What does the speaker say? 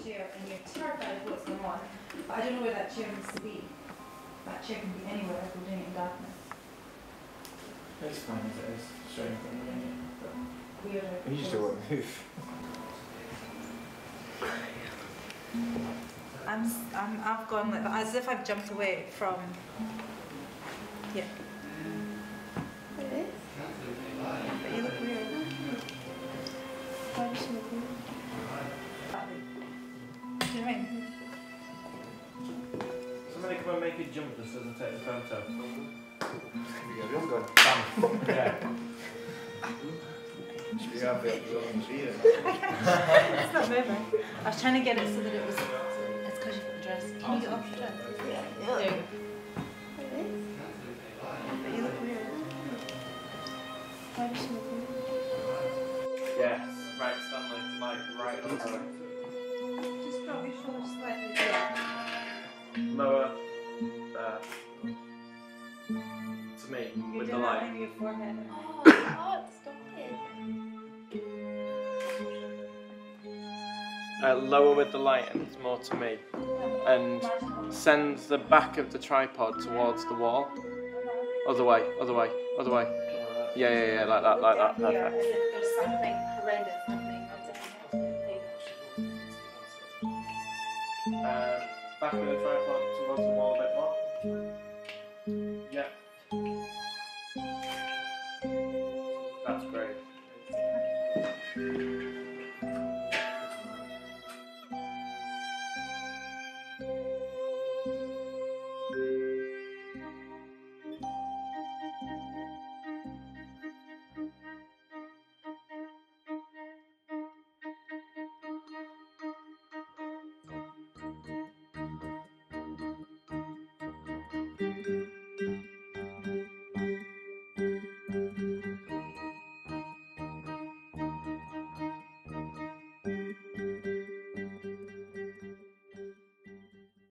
chair and you're terrified of what's going on, but I don't know where that chair needs to be. That chair can be anywhere if we're doing it in darkness. It's fine as it is, showing from the menu. You just don't want to move. I've gone like that, as if I've jumped away from. Yeah. Really? But you look weird. Why does she look weird? Do you know what I mean? Somebody come and make a jump just as I take the photo. Here we go, Bam. Yeah. Should we have the here? It's not moving. I was trying to get it so that it was. It's because you've got the dress. Can you get off the dress? Yeah. There you go. Really? But you look weird. Why does she look weird? Yes. Right, Stanley. Like, right on the Just drop your shoulders slightly. lower. To me, You're with the doing that light. maybe your forehead. Oh, God, stop it. Lower with the light and it's more to me. And send the back of the tripod towards the wall. Other way, other way, other way. Yeah, like that, Yeah, perfect. as if there's something horrendous happening. Back of the tripod towards the wall a bit more. Yeah. That's great.